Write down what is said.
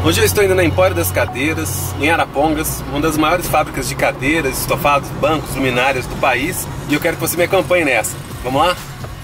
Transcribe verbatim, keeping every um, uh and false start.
Hoje eu estou indo na Empório das Cadeiras, em Arapongas, uma das maiores fábricas de cadeiras, estofados, bancos, luminárias do país, e eu quero que você me acompanhe nessa. Vamos lá?